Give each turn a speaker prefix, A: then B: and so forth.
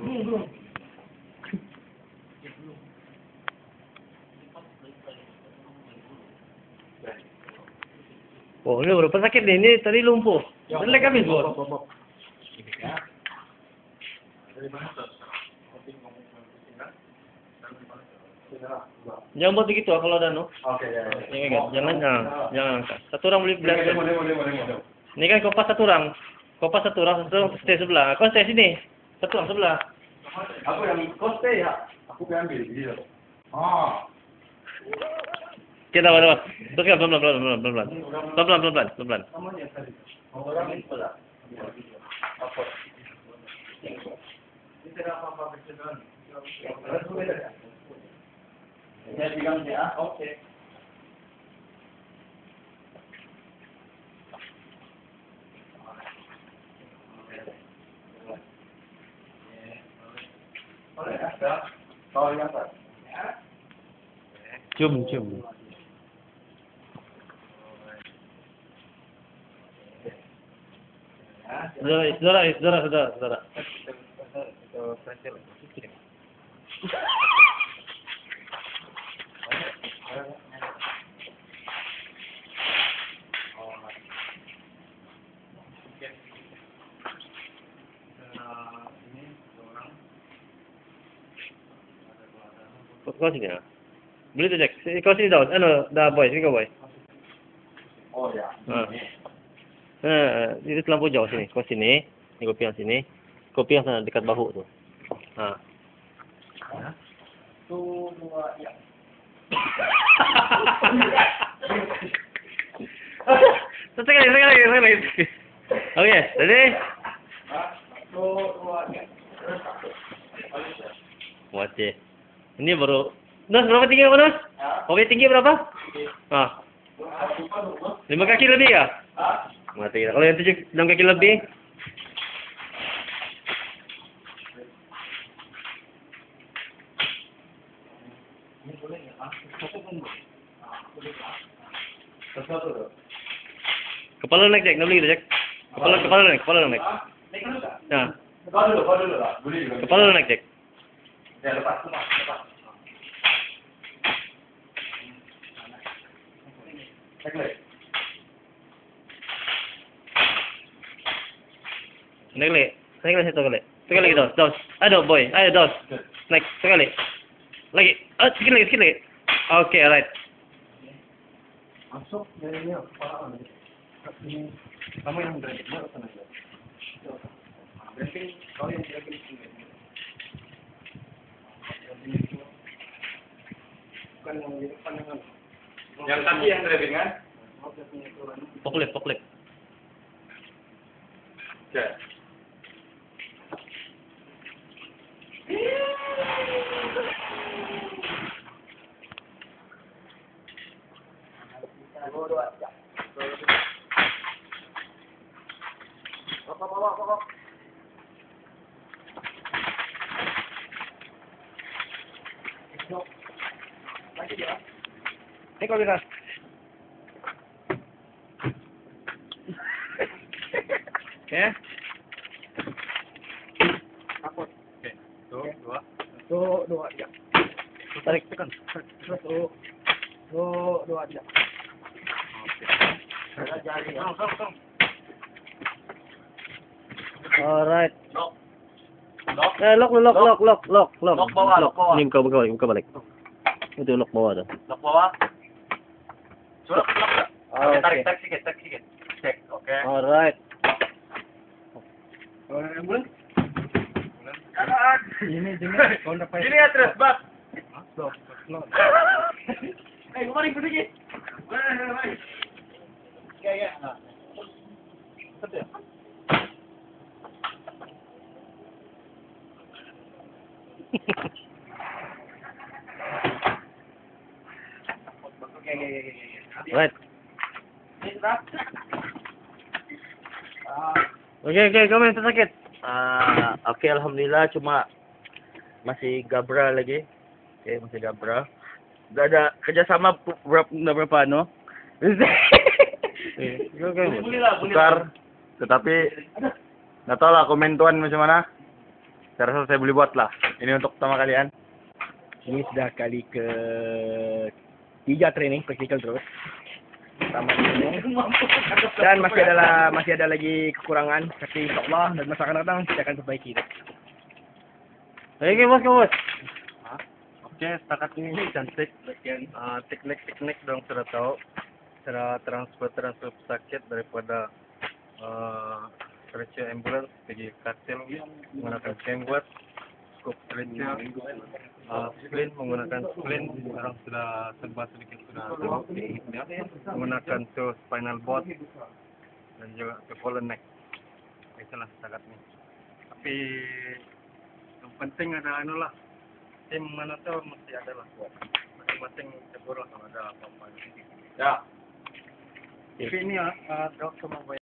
A: Oh, ini baru sakit nih. Ini tadi lumpuh. Jelek habis, Bos. Jangan buat begitu kalau ada no.
B: Oke, ya.
A: Jangan angkat. Satu orang beli belas. Ini kan kopas satu orang. Satu orang stay sebelah. Kau stay sini. Satu orang sebelah.
B: Aku yang kau stay ya. Aku ambil gitu. Ah.
A: Kita apa? Teruskan pelan-pelan. Pelan-pelan.
B: Namanya tadi. Orang ini pula. Apa? Ini tidak apa-apa berjalan. Ya, bilang ya. Oke. Boleh ada. Kau yang apa?
A: Cium. Saudara. Kau sini ya? Beli tu Jack. Kau sini dah boy. Sini kau boy.
B: Oh ya.
A: Itu terlampau jauh sini. Kau sini. Ini kopi yang sini. Kopi yang sana dekat bahu tu.
B: Satu, dua, ya.
A: Sekali lagi. Okey, ready?
B: Satu, dua, ya.
A: Wajib. Ini baru. Nos, berapa tinggi kamu, Nos? Kopi tinggi berapa? 5 kaki lebih ya? Mati. Kalau yang 6 kaki lebih? Kepala naik, Jack. Nak beli kita, Jack. Kepala naik. Nah.
B: Kepala dulu lah.
A: Kepala naik, Jack.
B: Ya, lepas. Naik lagi satu kali. Sekali lagi, dos. Aduh, boy. Ayo, dos. Naik, sekali. Lagi. Sikit lagi. Oke, alright. Masuk dari ini, ini kamu yang dari mana sana ya? Berarti kau yang dari sini. Bukan yang di depan dengan. Yang tadi yang driving kan?
A: Poklip.
B: Ya. Bawa. Lagi dia.
A: Kau lihat. Ya.
B: Takut. Oke. Dua, ya.
A: Tarik.
B: Tekan. Satu, dua, ya. Oke. Jari. Tolong.
A: Alright.
B: Lock.
A: Lock.
B: Lock bawah.
A: Ini buka balik. Itu lock bawah tu.
B: Lock bawah. Suruh lock. Oke, tarik sikit. Cek, oke.
A: Alright.
B: Bulan. Kanan. Ini. Sini ya terus, Bab. Lock. Kemarin pergi. Baik. Ya. Betul.
A: Right. Oke, kamu yang tersakit.
C: Oke, alhamdulillah, cuma masih gabra lagi. Oke, masih gabra. Udah ada kerjasama berapa no? Tukar, tetapi nggak tahu lah komen tuan macam mana. Saya rasa saya boleh buat lah. Ini untuk pertama kalian. Ini sudah kali ke 3 training praktikal terus. Sama ini. Dan masih ada lagi kekurangan. Tapi insyaallah dan masa akan datang kita akan perbaiki.
B: Oke, bos. Oke, setakat ini cantik. Teknik dong sudah tahu. Cara transfer pesakit daripada stretcher ambulance pergi katil menggunakan camber, scope stretcher, splint menggunakan splint. Sekarang sudah sedikit sudah tahu tekniknya. Menggunakan to spinal board dan juga to collar neck. Itulah setakat ini. Tapi yang penting ada lah. Tim mana tahu mesti ada lah. Masing-masing cabur lah kalau ada apa-apa.
C: Ya.
B: Tapi ini dok sama